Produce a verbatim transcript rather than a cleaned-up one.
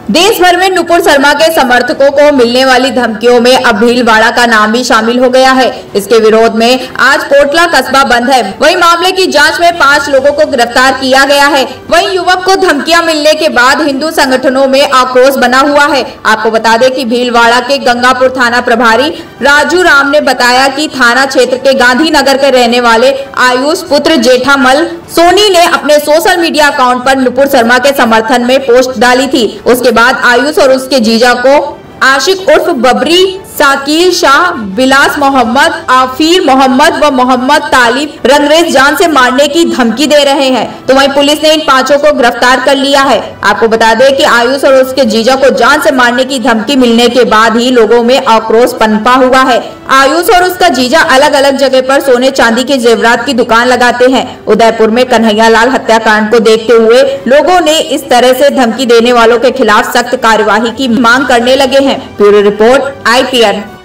देश भर में नुपुर शर्मा के समर्थकों को मिलने वाली धमकियों में अब भीलवाड़ा का नाम भी शामिल हो गया है। इसके विरोध में आज कोटला कस्बा बंद है। वहीं मामले की जांच में पांच लोगों को गिरफ्तार किया गया है। वहीं युवक को धमकियां मिलने के बाद हिंदू संगठनों में आक्रोश बना हुआ है। आपको बता दें कि भीलवाड़ा के गंगापुर थाना प्रभारी राजू राम ने बताया कि थाना क्षेत्र के गांधीनगर के रहने वाले आयुष पुत्र जेठामल सोनी ने अपने सोशल मीडिया अकाउंट पर नुपुर शर्मा के समर्थन में पोस्ट डाली थी। उसके बाद आयुष और उसके जीजा को आशिक उर्फ बबरी, साकिल शाह, बिलास मोहम्मद, आफिर मोहम्मद व मोहम्मद तालिब रंगरेज जान से मारने की धमकी दे रहे हैं। तो वहीं पुलिस ने इन पांचों को गिरफ्तार कर लिया है। आपको बता दें कि आयुष और उसके जीजा को जान से मारने की धमकी मिलने के बाद ही लोगों में आक्रोश पनपा हुआ है। आयुष और उसका जीजा अलग अलग जगह पर सोने चांदी के जेवरात की दुकान लगाते हैं। उदयपुर में कन्हैयालाल हत्याकांड को देखते हुए लोगों ने इस तरह से धमकी देने वालों के खिलाफ सख्त कार्यवाही की मांग करने लगे हैं। Bureau report I P N.